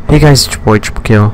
Hey guys, it's your boy Triple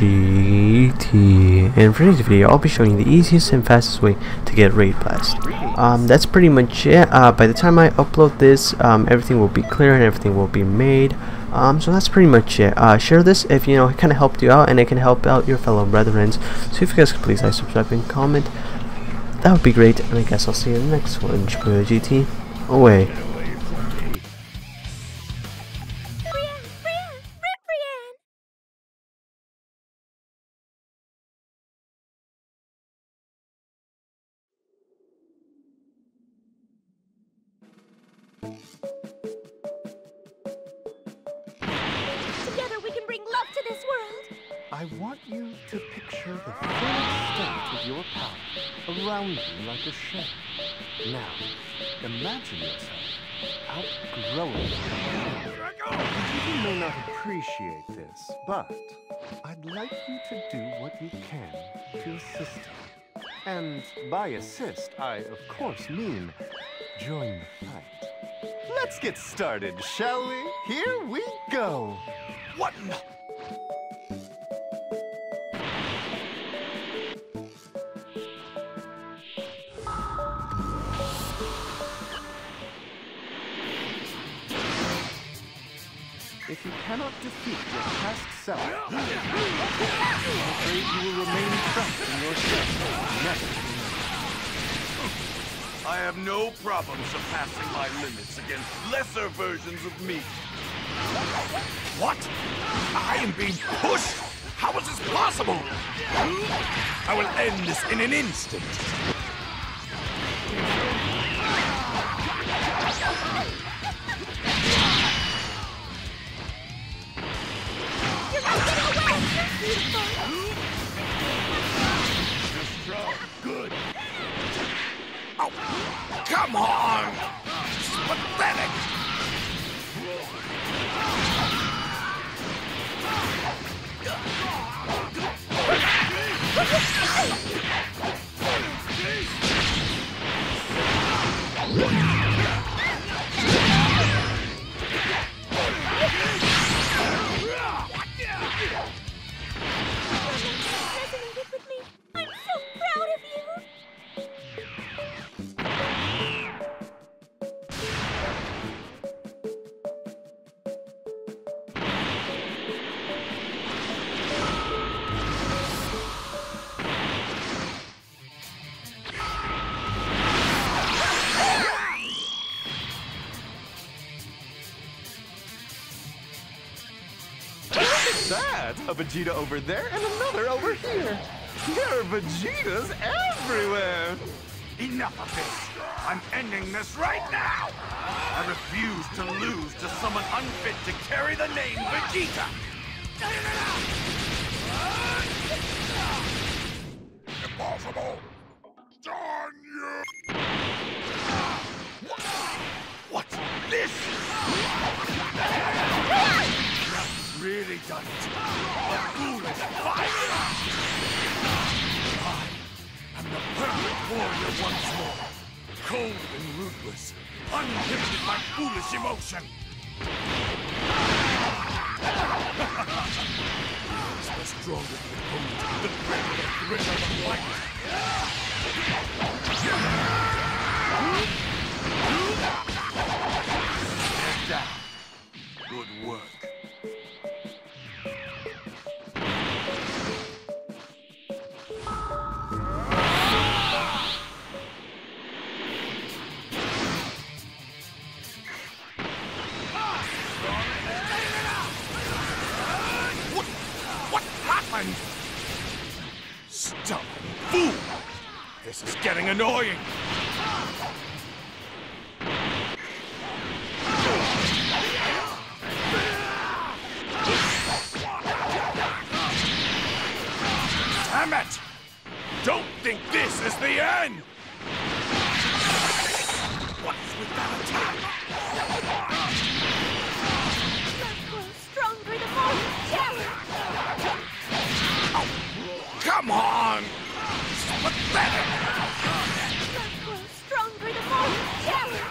GT, and for today's video I'll be showing you the easiest and fastest way to get raid blast. That's pretty much it. By the time I upload this, everything will be clear and everything will be made. So that's pretty much it. Share this if you know it kind of helped you out and it can help out your fellow brethren. So if you guys could please like, subscribe, and comment, that would be great. And I guess I'll see you in the next one. Triple GT away. Together we can bring love to this world. I want you to picture the full extent of your power around you like a shell. Now, imagine yourself outgrowing the shell. You may not appreciate this, but I'd like you to do what you can to assist me. And by assist, I of course mean join the fight. Let's get started, shall we? Here we go! What in the... If you cannot defeat your past self, I'm afraid you will remain trapped in your shell, never. I have no problem surpassing my limits against lesser versions of me. What? I am being pushed? How is this possible? I will end this in an instant. You're not getting away! You're beautiful! You're strong. Good. Oh, come on! This is pathetic! Resonated with me. I'm so proud of you. That's a Vegeta over there and another over here. There are Vegetas everywhere. Enough of this! I'm ending this right now! I refuse to lose to someone unfit to carry the name Vegeta! Impossible! Darn you! What? This? That's really done it! A foolish fight! I'm the perfect warrior once more. Cold and ruthless, uninhibited by foolish emotion. It's the strongest opponent, the greater the thrill of the fight. Stand down. Good work. What happened? Stubborn fool! This is getting annoying! Damn it! Don't think this is the end! What's with that attack? Love grows stronger the more you challenge. Oh, come on! This is pathetic! Love grows stronger the more you challenge.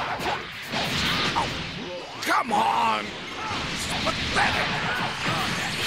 Oh, come on! This is pathetic!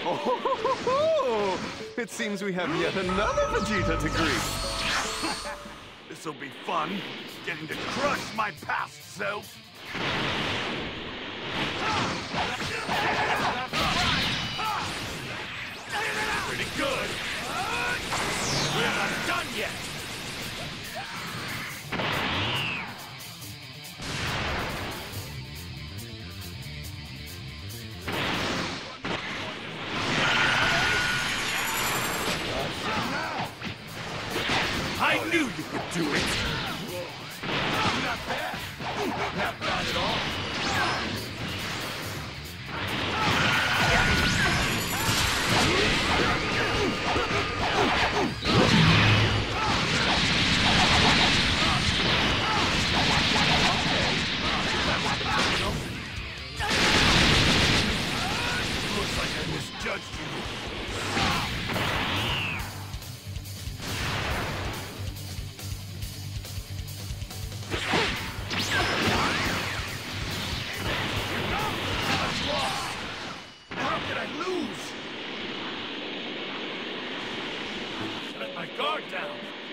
Oh, it seems we have yet another Vegeta to greet. This'll be fun, getting to crush my past self. Pretty good. We're not done yet. I knew you could do it! Not bad! Not bad at all! Looks like I misjudged you. Guard down!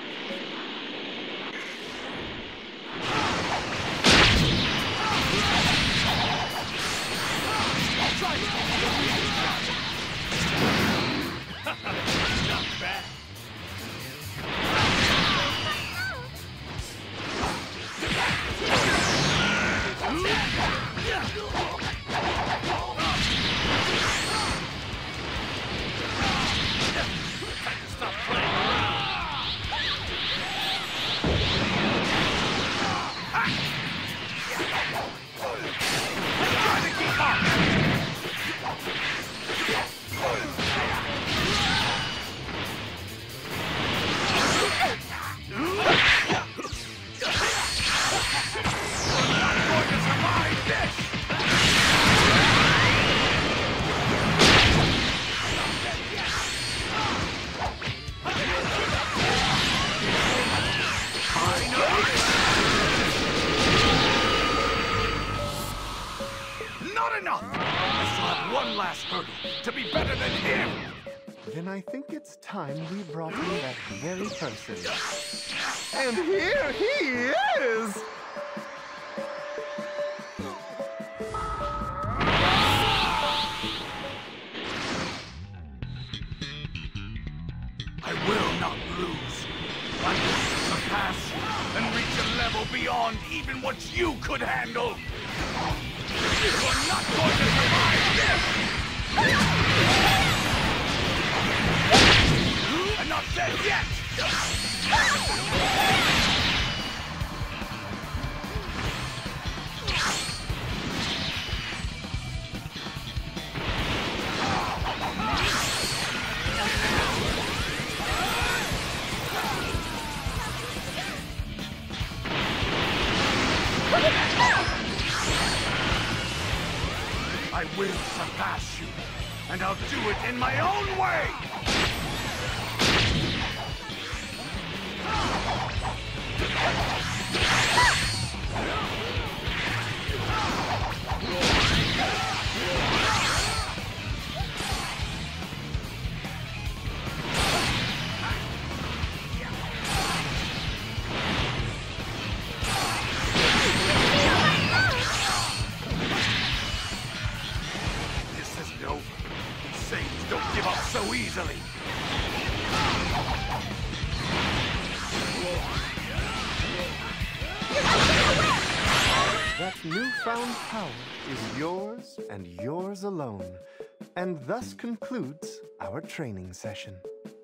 Not bad. Stop playing around. Try to keep up. Not going to survive this. Not enough! I still have one last hurdle to be better than him! Then I think it's time we brought in that very person. And here he is! I will not lose. I will surpass you and reach a level beyond even what you could handle! You're not going to survive this! I'm not dead yet! I will surpass you, and I'll do it in my own way! Don't give up so easily! That newfound power is yours and yours alone, and thus concludes our training session.